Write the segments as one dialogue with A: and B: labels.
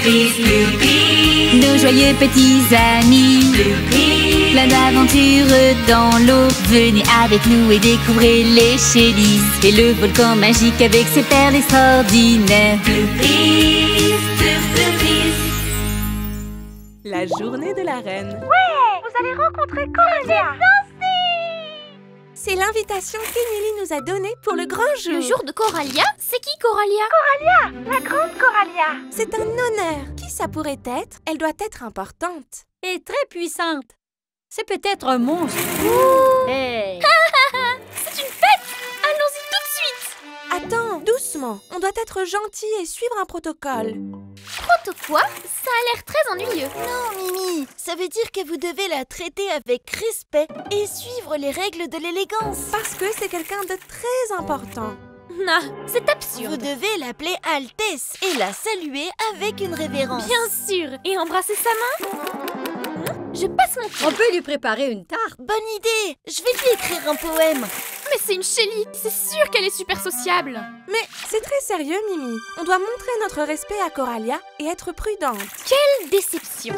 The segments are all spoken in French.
A: Flupis.
B: Nos joyeux petits amis.
A: Flupis.
B: Plein d'aventures dans l'eau. Venez avec nous et découvrez les Chélis et le volcan magique avec ses perles extraordinaires.
A: Flupis, Flupis.
C: La journée de la reine.
D: Ouais, vous allez rencontrer Coralia.
C: C'est l'invitation qu'Emilie nous a donnée pour le grand jour.
E: Le jour de Coralia? C'est qui Coralia?
D: Coralia, la grande Coralia.
C: C'est un honneur. Qui ça pourrait être? Elle doit être importante.
F: Et très puissante. C'est peut-être un monstre. Hey.
E: C'est une fête! Allons-y tout de suite!
C: Attends, doucement. On doit être gentil et suivre un protocole.
E: Proto quoi? Ça a l'air très ennuyeux.
G: Non, Mimi, ça veut dire que vous devez la traiter avec respect et suivre les règles de l'élégance.
C: Parce que c'est quelqu'un de très important.
E: Non, c'est
G: Vous
E: absurde.
G: devez l'appeler Altesse et la saluer avec une révérence.
E: Bien sûr. Et embrasser sa main? Je passe mon tour.
F: On peut lui préparer une tarte.
G: Bonne idée. Je vais lui écrire un poème.
E: Mais c'est une Shelly. C'est sûr qu'elle est super sociable.
C: Mais c'est très sérieux, Mimi. On doit montrer notre respect à Coralia et être prudente.
E: Quelle déception.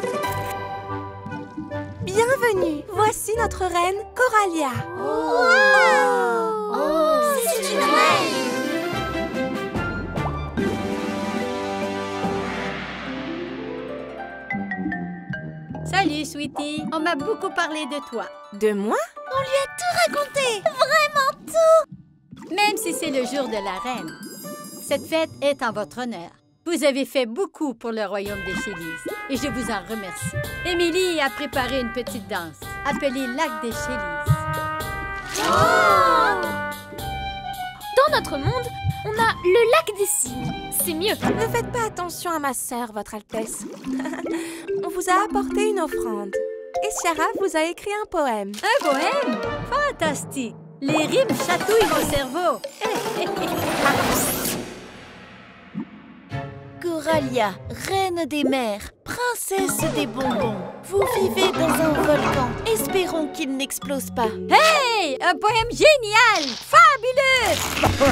C: Bienvenue. Voici notre reine, Coralia.
G: C'est une reine.
F: Salut, Sweetie. On m'a beaucoup parlé de toi.
C: De moi?
G: On lui a tout raconté.
F: Même si c'est le jour de la reine. Cette fête est en votre honneur. Vous avez fait beaucoup pour le royaume des Chélis et je vous en remercie. Émilie a préparé une petite danse appelée Lac des Chélis.
E: Dans notre monde, on a le lac des cygnes. C'est mieux.
C: Ne faites pas attention à ma sœur, Votre Altesse. On vous a apporté une offrande. Et Ciara vous a écrit un poème.
F: Un poème? Fantastique! Les rimes chatouillent mon cerveau.
G: Coralia, reine des mers, princesse des bonbons. Vous vivez dans un volcan. Espérons qu'il n'explose pas.
F: Hey! Un poème génial! Fabuleux!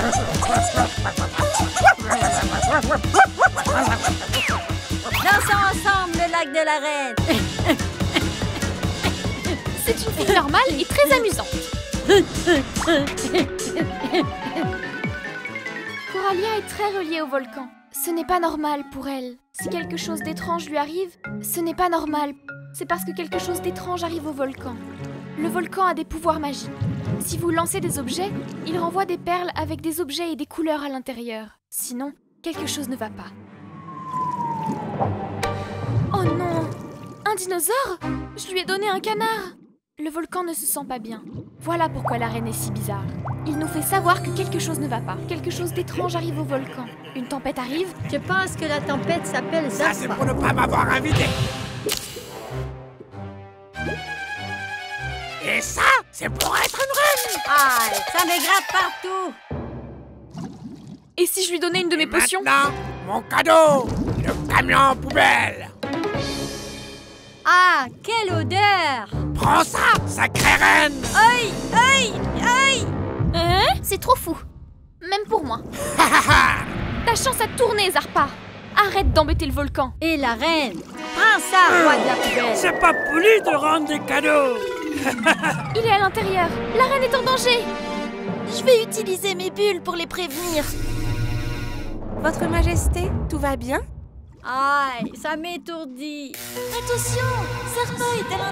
F: Dansons ensemble le lac de la reine.
E: C'est une fille normale et très amusante. Coralia est très reliée au volcan. Ce n'est pas normal pour elle. Si quelque chose d'étrange lui arrive, ce n'est pas normal. C'est parce que quelque chose d'étrange arrive au volcan. Le volcan a des pouvoirs magiques. Si vous lancez des objets, il renvoie des perles avec des objets et des couleurs à l'intérieur. Sinon, quelque chose ne va pas. Oh non! Un dinosaure? Je lui ai donné un canard! Le volcan ne se sent pas bien. Voilà pourquoi la reine est si bizarre. Il nous fait savoir que quelque chose ne va pas. Quelque chose d'étrange arrive au volcan. Une tempête arrive.
F: Je pense que la tempête s'appelle
H: Ça, c'est
F: Zappa.
H: pour ne pas m'avoir invité. Et ça, c'est pour être une reine.
F: Ah, ça me gratte partout.
E: Et si je lui donnais une de mes potions?
H: Maintenant, mon cadeau, le camion poubelle.
F: Ah, quelle odeur!
H: Prends ça, sacrée reine.
F: Aïe, aïe, aïe!
E: Hein? C'est trop fou. Même pour moi. Ta chance a tourné, Zarpa. Arrête d'embêter le volcan.
F: Et la reine, prends ça, roi de la poubelle.
H: C'est pas poli de rendre des cadeaux.
E: Il est à l'intérieur. La reine est en danger.
G: Je vais utiliser mes bulles pour les prévenir.
C: Votre Majesté, tout va bien?
F: Aïe, ça m'étourdit.
G: Attention, Zarpa est à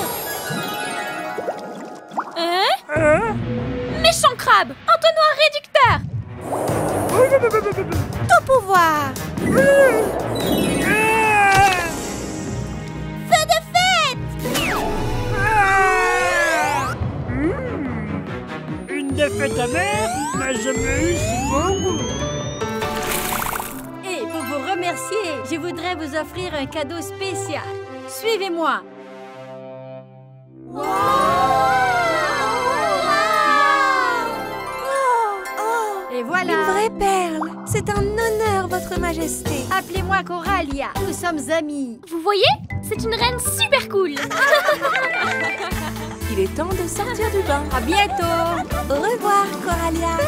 G: l'intérieur.
E: Hein? Méchant crabe. Entonnoir réducteur.
C: Tout pouvoir!
G: Feu de fête!
H: Une défaite amère n'a jamais eu si bon goût.
F: Et pour vous remercier, je voudrais vous offrir un cadeau spécial. Suivez-moi. Et voilà.
C: Une vraie perle! C'est un honneur, Votre Majesté!
F: Appelez-moi Coralia. Nous sommes amis.
E: Vous voyez? C'est une reine super cool.
C: Il est temps de sortir du bain.
F: À bientôt.
C: Au revoir, Coralia!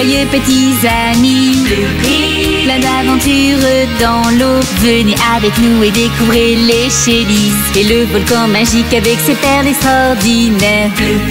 B: joyeux petits amis. Plein d'aventures dans l'eau. Venez avec nous et découvrez les Shellys. Et le volcan magique avec ses perles extraordinaires.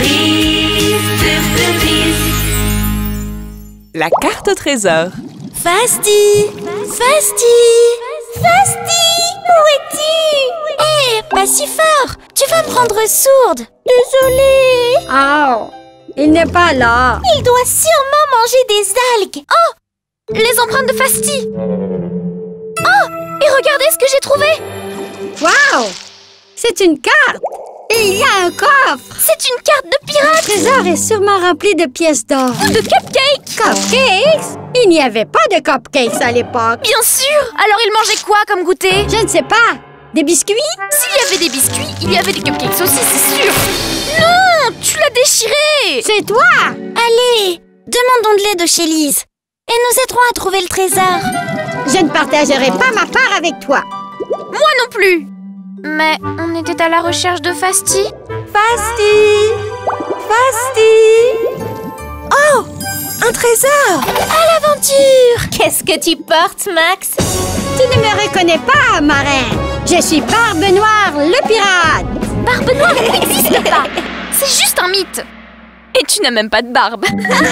C: La carte au trésor.
G: Fasti! Fasti! Fasti! Où es-tu? Hé, pas si fort! Tu vas me rendre sourde! Désolée!
F: Oh, il n'est pas là.
G: Il doit sûrement manger des algues!
E: Oh! Les empreintes de Fasti! Oh! Et regardez ce que j'ai trouvé!
F: Wow! C'est une carte. Et il y a un coffre.
E: C'est une carte de pirate!
F: Le trésor est sûrement rempli de pièces d'or.
E: De cupcakes!
F: Cupcakes? Il n'y avait pas de cupcakes à l'époque.
E: Bien sûr! Alors il mangeait quoi comme goûter?
F: Je ne sais pas. Des biscuits?
E: S'il y avait des biscuits, il y avait des cupcakes aussi, c'est sûr! Non! Tu l'as déchiré!
F: C'est toi!
G: Allez! Demandons de l'aide aux Shellys. Et nous aiderons à trouver le trésor.
F: Je ne partagerai pas ma part avec toi.
E: Moi non plus! Mais on était à la recherche de Fasti.
C: Fasti! Fasti! Oh! Un trésor!
G: À l'aventure! Qu'est-ce que tu portes, Max?
F: Tu ne me reconnais pas, marin. Je suis Barbe Noire, le pirate.
E: Barbe Noire n'existe pas! C'est juste un mythe! Et tu n'as même pas de barbe!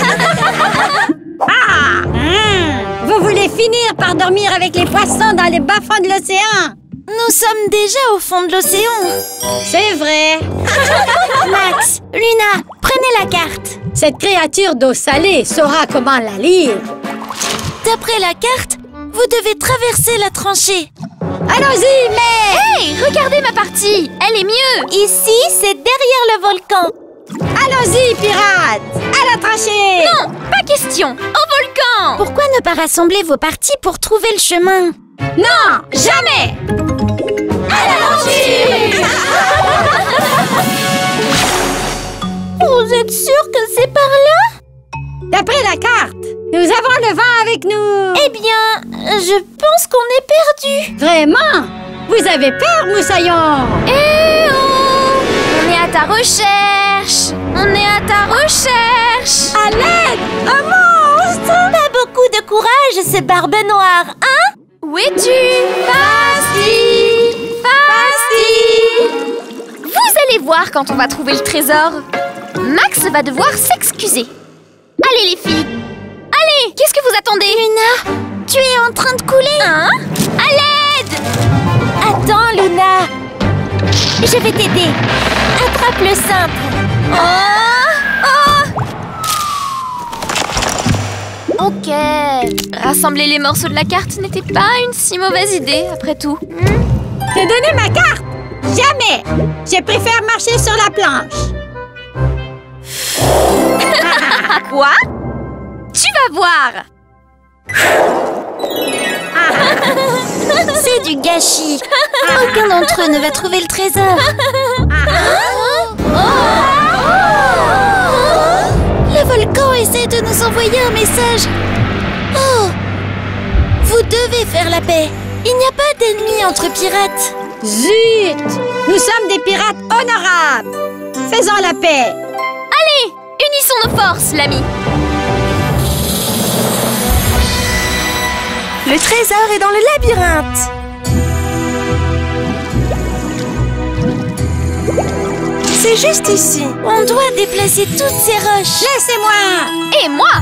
F: Vous voulez finir par dormir avec les poissons dans les bas-fonds de l'océan?
G: Nous sommes déjà au fond de l'océan.
F: C'est vrai.
G: Max, Luna, prenez la carte.
F: Cette créature d'eau salée saura comment la lire.
G: D'après la carte, vous devez traverser la tranchée.
F: Allons-y, mais...
E: Hey, regardez ma partie! Elle est mieux!
G: Ici, c'est derrière le volcan.
F: Allons-y, pirates! À la tranchée!
E: Non, pas question! Au volcan!
G: Pourquoi ne pas rassembler vos parties pour trouver le chemin?
F: Non, jamais!
G: À l'aventure! Vous êtes sûr que c'est par là?
F: D'après la carte, nous avons le vent avec nous.
G: Eh bien, je pense qu'on est perdu.
F: Vraiment? Vous avez peur, Moussaillon?
E: Eh oh! On est à ta recherche! On est à ta recherche!
F: À l'aide! Un monstre!
G: Pas beaucoup de courage, ce Barbe Noire, hein?
E: Où es-tu? Fasti! Fasti! Vous allez voir quand on va trouver le trésor. Max va devoir s'excuser. Allez les filles! Allez! Qu'est-ce que vous attendez?
G: Luna, tu es en train de couler.
E: Hein? À l'aide!
G: Attends, Luna. Je vais t'aider. Attrape le cintre.
E: Oh! Ok. Rassembler les morceaux de la carte n'était pas une si mauvaise idée, après tout.
F: Te donner ma carte? Jamais! Je préfère marcher sur la planche.
E: Quoi? Tu vas voir!
G: C'est du gâchis. Aucun d'entre eux ne va trouver le trésor. Le volcan essaie de nous envoyer un message. Oh! Vous devez faire la paix. Il n'y a pas d'ennemis entre pirates.
F: Zut! Nous sommes des pirates honorables. Faisons la paix.
E: Allez! Unissons nos forces, l'ami!
C: Le trésor est dans le labyrinthe. C'est juste ici.
G: On doit déplacer toutes ces roches.
F: Laissez-moi!
E: Et moi!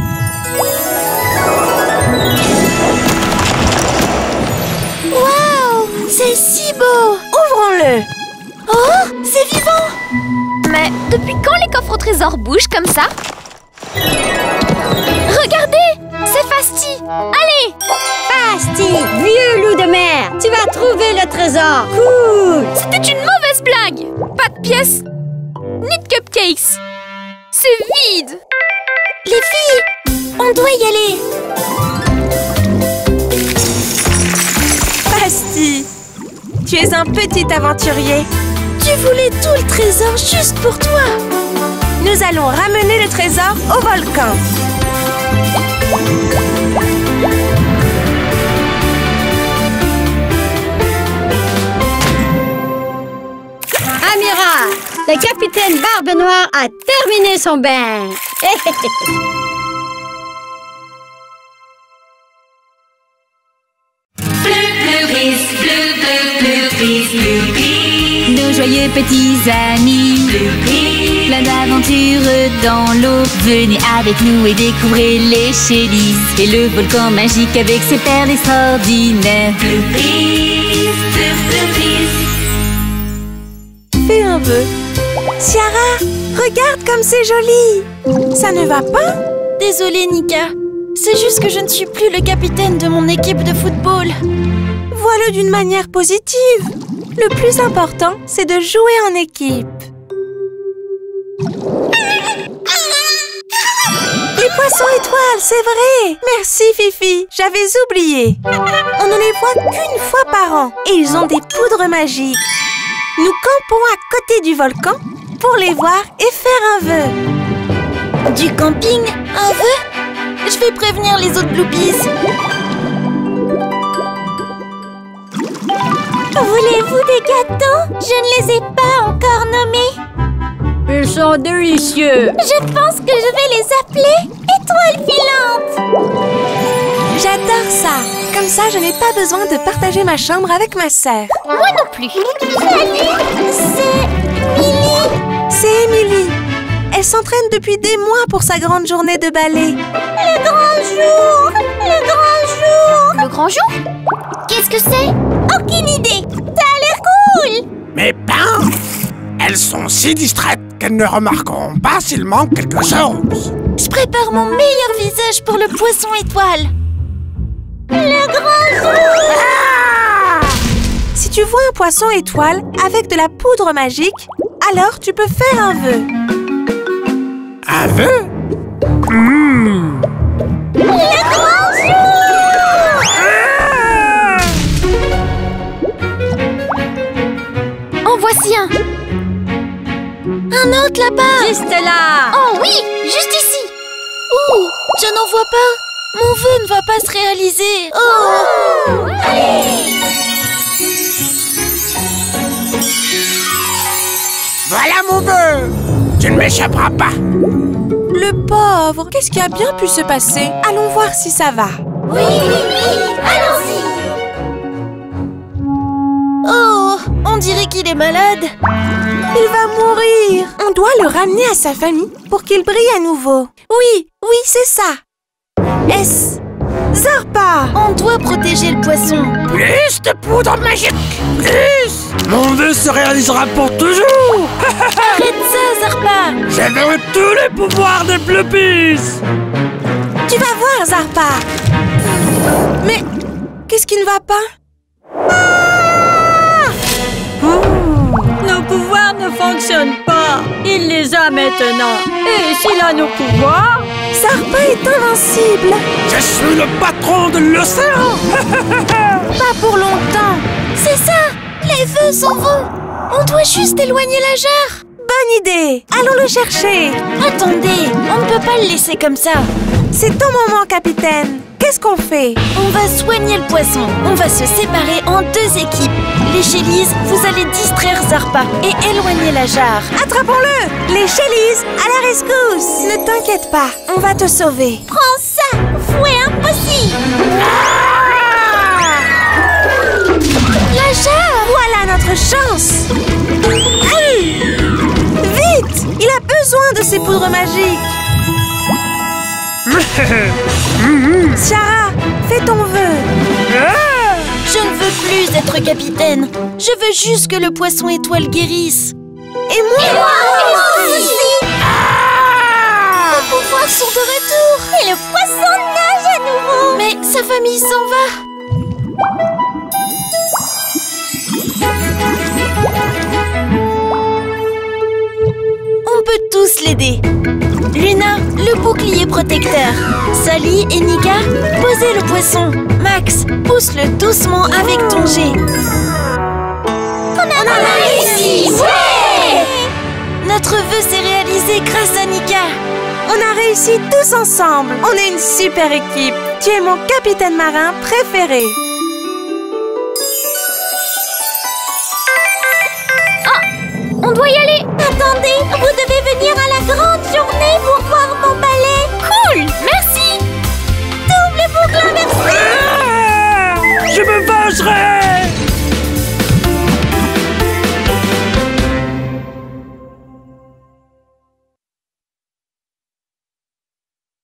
G: Waouh! C'est si beau!
C: Ouvrons-le.
G: Oh! C'est vivant!
E: Mais depuis quand les coffres au trésor bougent comme ça? Regardez! C'est Fasti! Allez!
F: Fasti, vieux loup de mer, tu vas trouver le trésor. Cool!
E: C'était une mauvaise blague! Pas de pièces, ni de cupcakes! C'est vide!
G: Les filles! On doit y aller!
C: Fasti, tu es un petit aventurier.
G: Tu voulais tout le trésor juste pour toi!
C: Nous allons ramener le trésor au volcan.
F: Amiral, le capitaine Barbe Noire a terminé son bain.
B: joyeux petits amis. Plein d'aventures dans l'eau. Venez avec nous et découvrez les Shellys et le volcan magique avec ses perles extraordinaires.
C: Fais un vœu. Ciara, regarde comme c'est joli. Ça ne va pas?
G: Désolée, Nika. C'est juste que je ne suis plus le capitaine de mon équipe de football.
C: Vois-le d'une manière positive. Le plus important, c'est de jouer en équipe. Les poissons étoiles, c'est vrai! Merci, Fifi, j'avais oublié. On ne les voit qu'une fois par an et ils ont des poudres magiques. Nous campons à côté du volcan pour les voir et faire un vœu.
G: Du camping? Un vœu? Je vais prévenir les autres Bloopies. Voulez-vous des gâteaux? Je ne les ai pas encore nommés.
F: Ils sont délicieux.
G: Je pense que je vais les appeler étoiles filantes.
C: J'adore ça. Comme ça, je n'ai pas besoin de partager ma chambre avec ma sœur.
G: Moi non plus. Salut, c'est Millie.
C: C'est Émilie. Elle s'entraîne depuis des mois pour sa grande journée de ballet.
G: Le grand jour. Le grand jour. Le grand jour? Qu'est-ce que c'est? Aucune idée. Ça a l'air cool.
H: Mais ben, elles sont si distraites qu'elles ne remarqueront pas s'il manque quelque chose.
G: Je prépare mon meilleur visage pour le poisson étoile. Le grand jour.
C: Si tu vois un poisson étoile avec de la poudre magique, alors tu peux faire un vœu.
H: Un vœu?
G: Le grand jour. En voici un. Un autre là-bas.
F: Juste là.
G: Oh oui, juste ici. Ouh, je n'en vois pas. Mon vœu ne va pas se réaliser. Oh.
H: Voilà mon vœu. Tu ne m'échapperas pas.
C: Le pauvre, qu'est-ce qui a bien pu se passer? Allons voir si ça va.
G: Oui, allons-y. Oh, on dirait qu'il est malade.
C: Il va mourir. On doit le ramener à sa famille pour qu'il brille à nouveau. Oui, c'est ça. Zarpa.
G: On doit protéger le poisson.
H: Plus de poudre magique. Plus. Mon vœu se réalisera pour toujours.
G: Arrête ça, Zarpa.
H: Je veux tous les pouvoirs des Bloopies.
C: Tu vas voir, Zarpa. Mais qu'est-ce qui ne va pas?
F: Nos pouvoirs ne fonctionnent pas. Il les a maintenant. Et s'il a nos pouvoirs,
C: Zarpa est invincible.
H: Je suis le patron de l'océan.
C: Pas pour longtemps.
G: C'est ça. Les vœux s'en vont. On doit juste éloigner la jarre.
C: Bonne idée. Allons le chercher.
G: Attendez, on ne peut pas le laisser comme ça.
C: C'est ton moment, capitaine. Qu'est-ce qu'on fait?
G: On va soigner le poisson. On va se séparer en deux équipes. Les Shellys, vous allez distraire Zarpa et éloigner la jarre.
C: Attrapons-le! Les Shellys, à la rescousse! Ne t'inquiète pas, on va te sauver.
G: Prends ça! Fouet impossible! La jarre!
C: Voilà notre chance! Vite! Il a besoin de ces poudres magiques! Ciara, fais ton vœu!
G: Je ne veux plus être capitaine. Je veux juste que le poisson étoile guérisse.
C: Et moi
G: aussi! Nos pouvoirs sont de retour! Et le poisson nage à nouveau! Mais sa famille s'en va! On peut tous l'aider. Luna, le bouclier protecteur. Sally et Nika, posez le poisson. Max, pousse-le doucement avec ton jet. On a réussi! Ouais! Notre vœu s'est réalisé grâce à Nika.
C: On a réussi tous ensemble. On est une super équipe. Tu es mon capitaine marin préféré.
E: On doit y aller!